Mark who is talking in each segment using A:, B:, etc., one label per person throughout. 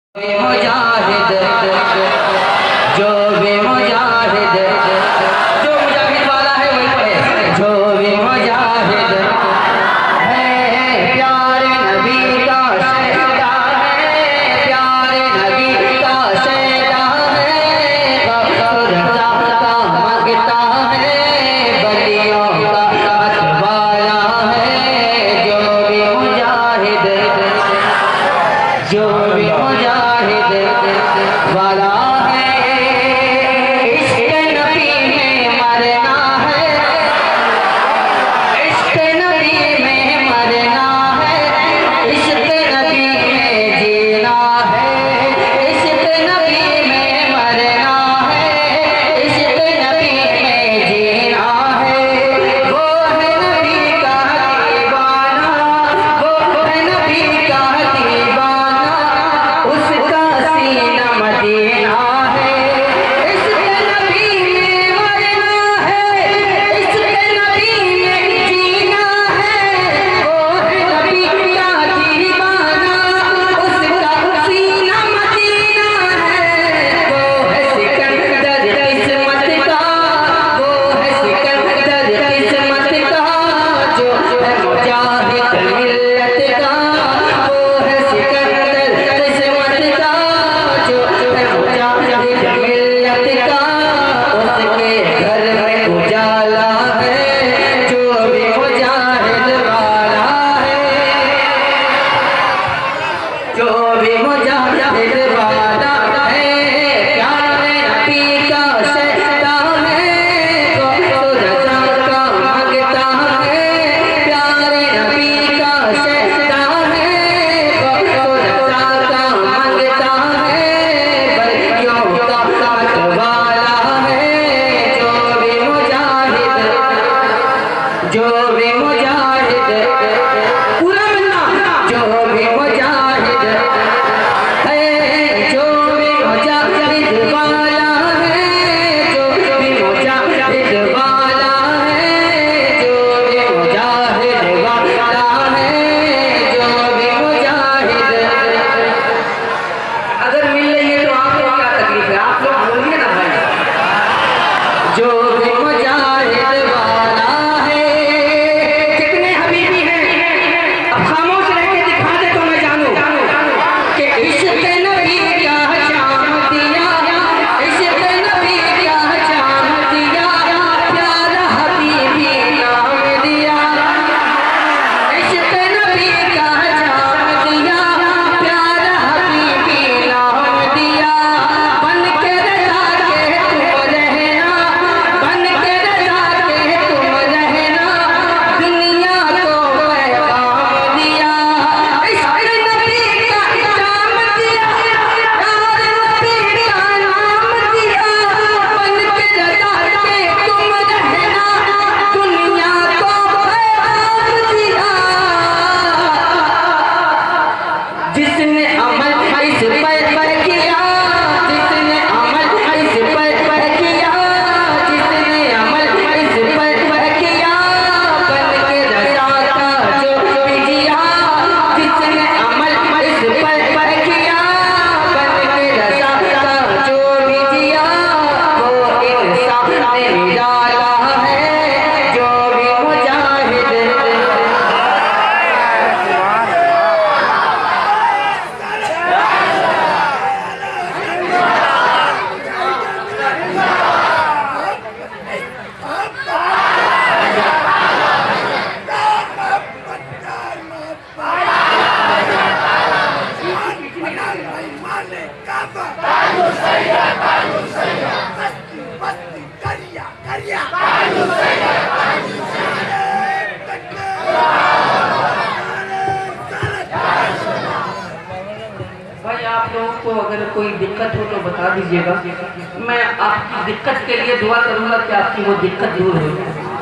A: मुजाहिद जो भी मुजाहिद जो मुजाहिद वाला है वही पढ़े। जो भी मुजाहिद है प्यारे नबी का शहदा है, प्यारे नबी का शहदा है, खुदा का मंगता है, बलियों का मतवाला है। जो भी मुजाहिद जो भी मुजाहिद वाला है, इश्क़ नबी में मरना है, इश्क़ नबी में मरना है, इश्क़ नबी में जीना है, इश्क़ नबी में मरना है, इश्क़ नबी में जीना है। वो है नबी का दीवाना, वो है नबी का दीवाना, उसका सीना मदीना है। इश्क़ नबी में मरना है, इश्क़ नबी में जीना है। वो है नबी का दीवाना, उसका सीना मदीना है। वो है सिकंदर किस्मत का, वो है सिकंदर किस्मत का, जो है मुजाहिद मिल्लत का। वो है सिकंदर किस्मत का, जो है मुजाहिद मिल्लत का। उसके घर में उजाला है, जो भी मुजाहिद वाला है, जो भी मुजाहिद वाला है। प्यारे नबी का शहदा है, खुदा का मंगता है, प्यारे नबी का शहदा है, खुदा का मंगता है, बलियों का मतवाला है। जो भी मुजाहिद जो भी मुजाहिद पूरा मिलना, जो भी मुजाहिद है, जो भी मुजाहिद वाला है, जो भी मुजाहिद वाला है, जो भी मुजाहिद वाला है, जो भी मुजाहिद। अगर मिल रही है तो आपको क्या तकलीफ है? आप लोग बोलिए ना भाई। जो भी मुजाहिद वाला है। कितने हबीबी हैं? अब खामोश रह के दिखा दे तो मैं जानूं कि इश्क़ नबी का जाम दिया, इश्क़ नबी का जाम दिया, प्यारा हबीबी नाम दिया। इश्क़ नबी का जाम दिया, प्यारा हबीबी नाम दिया। बन के रज़ा के तुम रहना, बन के रज़ा के तुम रहना, दुनिया को पैगाम दिया। इश्क़ नबी का जाम दिया, प्यारे नबी का नाम दिया। बन के रज़ा के तुम रहना, दुनिया को पैगाम दिया। जिसने अमल इस पर किया, जिसने अमल इस पर किया, जिसने अमल इस पर किया, बन के रज़ा का जो भी जिया। जिसने अमल इस पर किया, बन के रज़ा का जो भी जिया, वो इंसान ने निराला है। जो भी मुजाहिद भाई, आप लोगों को अगर कोई दिक्कत हो तो बता दीजिएगा। मैं आपकी दिक्कत के लिए दुआ करूंगा कि आपकी वो दिक्कत दूर हो।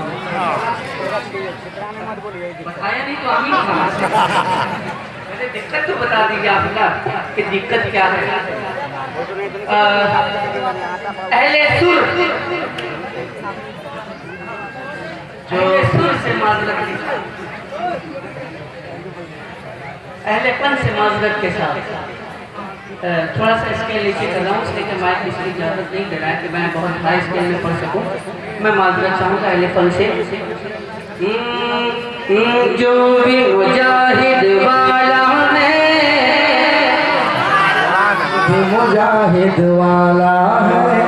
A: बताया नहीं तो आमीन कहा। पहले दिक्कत तो बता दीजिए आपका कि दिक्कत क्या है। अहले सुर से माजरत, अहले पन से माजरत के साथ थोड़ा सा स्केल नीचे कर रहा हूँ, इसलिए कि माइक इसलिए इजाज़त नहीं दे रहा है कि मैं बहुत हाई स्केल में पढ़ सकूँ। मैं माजरत चाहूँगा अहले फन से। जो भी मुजाहिद वाला है,
B: मुजाहिद वाला है,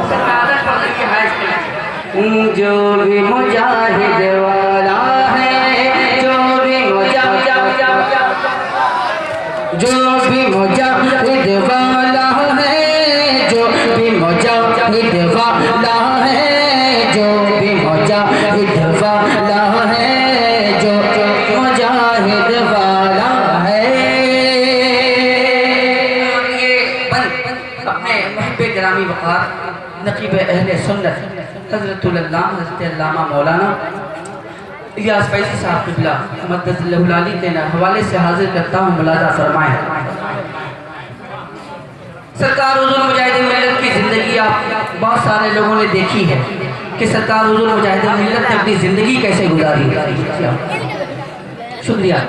A: जो भी मुजाहिद वाला है, जो भी मुजाहिद वाला है, जो भी मुजाहिद वाला है, जो भी मुजाहिद वाला है, जो मुजाहिद वाला है। ये अपने महबूब गिरामी वक़ार नकीब अहले सुन्नत हज़रतुल अल्लामा मौलाना इलियास फैज़ी साहब क़िबला मद्दतल्लाहु अली के हवाले से हाजिर करता हूँ, मुलाज़ा फरमाएं। सरकार हुज़ूर मुजाहिद मिल्लत की ज़िंदगी आप बहुत सारे लोगों ने देखी है कि सरकार हुज़ूर मुजाहिद मिल्लत ने अपनी ज़िंदगी कैसे गुजारी। शुक्रिया।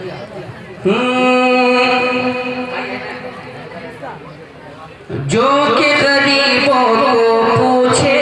A: जो कि गरीबों को पूछे,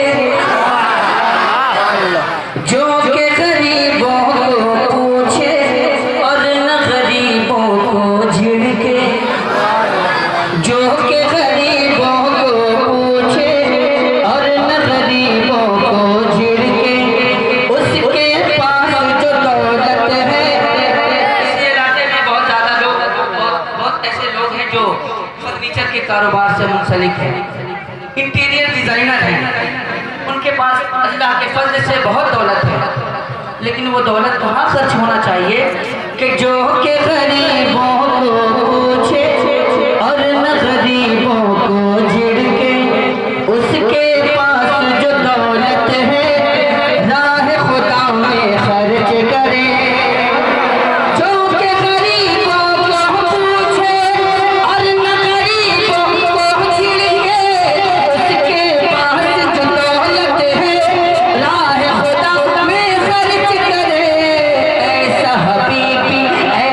A: जो कि गरीबों को पूछे और न गरीबों को झिड़के, जो कि गरीबों को पूछे और न गरीबों को झिड़के, उसके पास जो दौलत है। इस इलाके में बहुत ज़्यादा लोग, बहुत ऐसे लोग हैं जो फर्नीचर के कारोबार से मुंसलिक है, इंटीरियर डिज़ाइनर हैं, उनके पास अल्लाह के फजल से बहुत दौलत है, लेकिन वो दौलत वहाँ खर्च होना चाहिए कि जो के गरीबों को पूछे और न गरीबों को झिड़के, उसके पास जो दौलत है राह खुदा में खर्च करे। जो के गरीबों को पूछे और न गरीबों को झिड़के, उसके पास जो दौलत है राह खुदा में खर्च करे। ऐसा हबीबी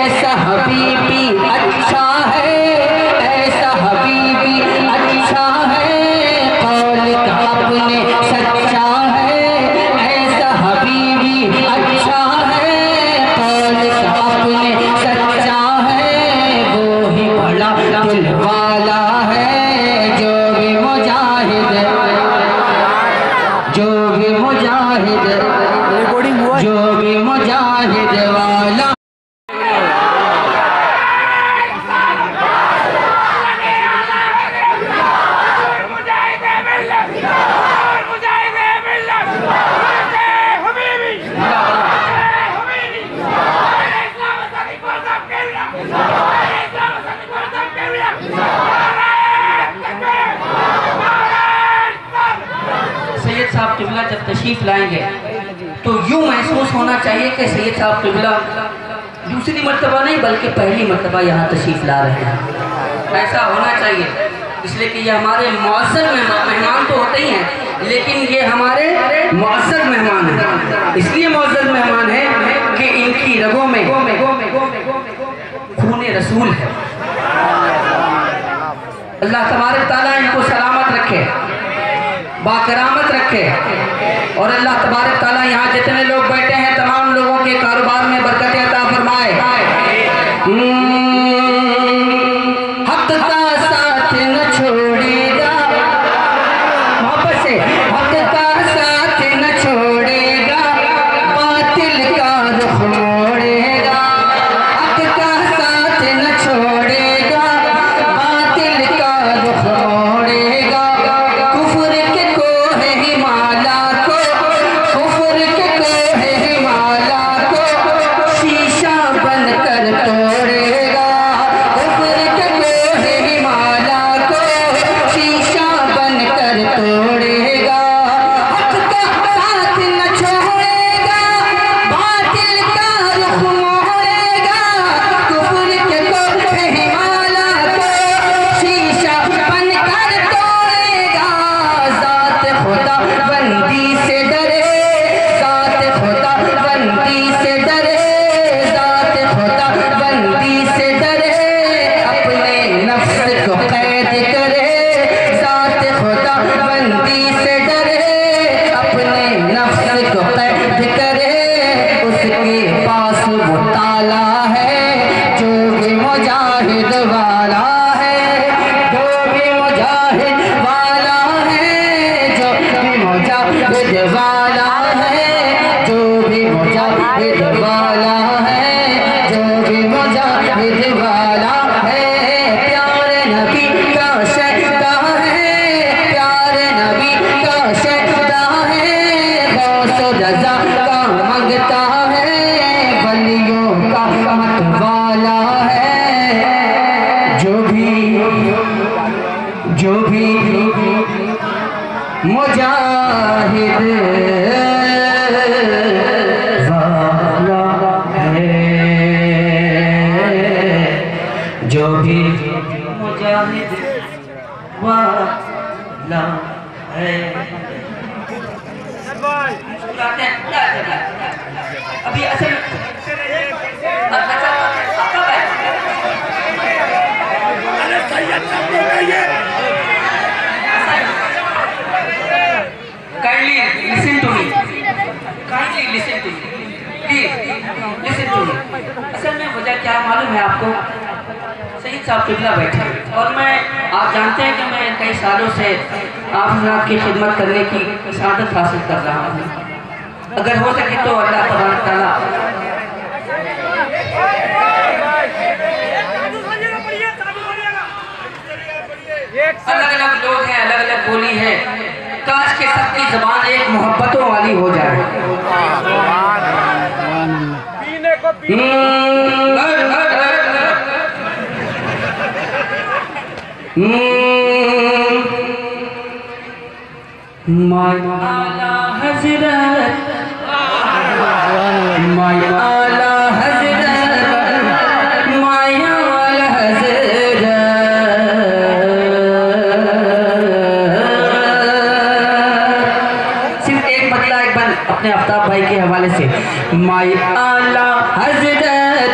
A: अच्छा है, ऐसा हबीबी अच्छा है, कौल का अपने सच्चा है। ऐसा हबीबी अच्छा है, कौल का अपने सच्चा है, वो ही बड़ा दिल वाला है। जो भी मुजाहिद, जो भी मुजाहिद, जो भी मुजाहिद वाला सैयद साहब क़िबला जब तशरीफ़ लाएंगे तो यूँ महसूस होना चाहिए कि सैयद साहब क़िबला दूसरी मर्तबा नहीं बल्कि पहली मर्तबा यहाँ तशरीफ़ ला रहे हैं। ऐसा होना चाहिए, इसलिए कि ये हमारे मौसर मेहमान तो होते ही हैं, लेकिन ये हमारे मौसर मेहमान हैं। इसलिए मौसर मेहमान हैं कि इनकी रगों में खून रसूल है। अल्लाह तबारक तआला इनको सलामत रखे, बाकरामत रखे, और अल्लाह तबारक तआला यहाँ जितने लोग बैठे हैं तमाम लोगों के कारोबार में बरकत अता फरमाए। हक का साथ न छोड़ेगा, वापस से हक का साथ न छोड़ेगा, बातिल का रुख मोड़ेगा। हक का साथ न छोड़ेगा, बातिल का रुख मोड़ेगा। कुफ्र के कोह हिमाला को, कुफ्र के कोह हिमाला को शीशा बनकर तोड़ेगा। कुफ्र के कोह हिमाला को जो भी मुजाहिद वाला है, जो भी मुजाहिद वाला है। अभी असल kindly listen to me, kindly listen to me, please listen to me। असल में वजह क्या मालूम है आपको? सईद साहब किबला बैठे और मैं, आप जानते हैं कि मैं कई सालों से आप हज़रात की खिदमत करने की सादत हासिल कर रहा हूँ। अगर हो सके तो अल्लाह तबारक तआला अलग अलग लोग हैं, अलग अलग बोली है, काश के सबकी ज़बान एक मोहब्बतों वाली हो जाए। My आला हज़रत, my आला हज़रत, my आला हज़रत। सिर्फ एक बदला एक बन अपने आफ्ताब भाई के हवाले से। my आला हज़रत,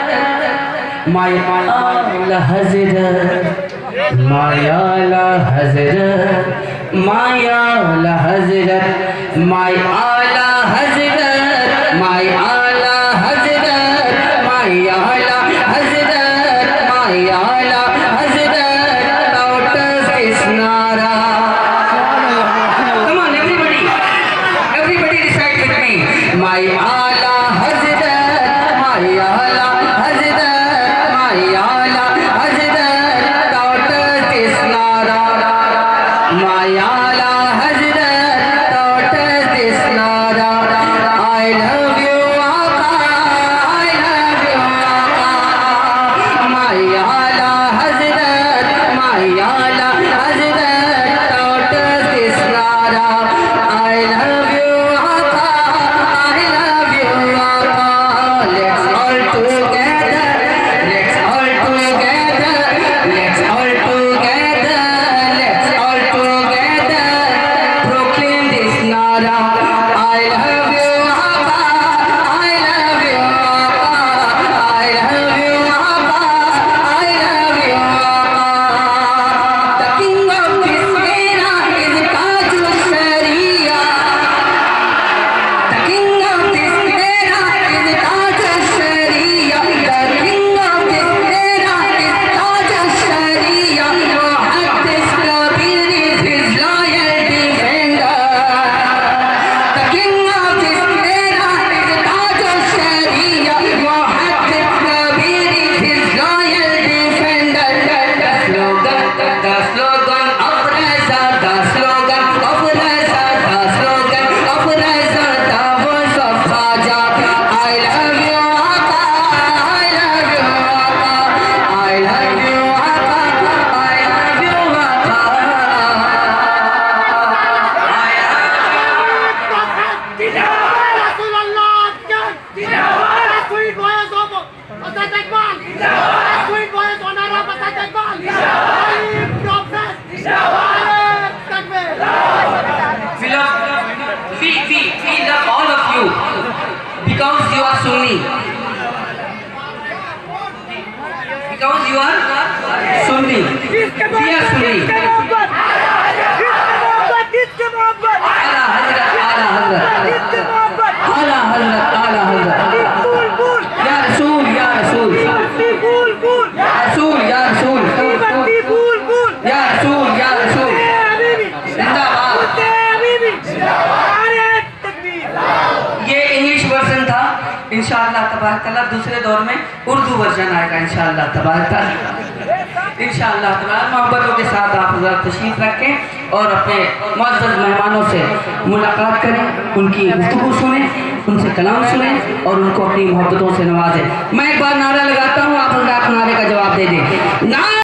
A: my आला हज़रत, my आला हज़रत, my आला हज़रत, my आला हज़रत, my आला हज़रत, my आला हज़रत, my आला हज़रत, daughters is nara। Come on everybody, everybody recite with me। my आला हज़रत, my आला हज़रत, my आला हज़रत, daughters is nara। my आला हज़रत, daughters is nara। I love you आका, I love you आका। my आला हज़रत, my आला हज़रत, daughters is nara। I love you आका, I love you आका। Let's all together, let's all together, let's all together, let's all together proclaim this nara। I love you आका, I love you आका, I love you आका, I love you आका। The king of this era is Tajul Sharia। The king of this era is Tajul Sharia। The king of this era is Tajul Sharia। Muhaddis Kabir is his loyal defender। The king of this era is Tajul Sharia। Muhaddis Kabir is his loyal defender। The slogan of Raza, the slogan of Raza, the slogan of Raza, the voice of Khaja। I love you आका, I love you आका, I love you आका, I love you आका। We love all of you because you are Sunni. Because you are Sunni. We are Sunni। आला हज़रत, आला हज़रत, आला हज़रत, आला हज़रत। या रसूल, या रसूल, या रसूल, या रसूल, या रसूल, या रसूल। जिंदाबाद। ये इंग्लिश वर्जन था। इंशाअल्लाह तबारक तआला दूसरे दौर में उर्दू वर्जन आएगा इंशाअल्लाह तबारक तआला। इंशाअल्लाह तबारक मोहब्बतों के साथ आप हज़रात तशरीफ़ रखें और अपने मुअज़्ज़ज़ मेहमानों से मुलाकात करें, उनकी गुफ्तगू सुनें, उनसे कलाम सुनें और उनको अपनी मोहब्बतों से नवाजें। मैं एक बार नारा लगाता हूँ, आप हज़रात नारे का जवाब दे दें।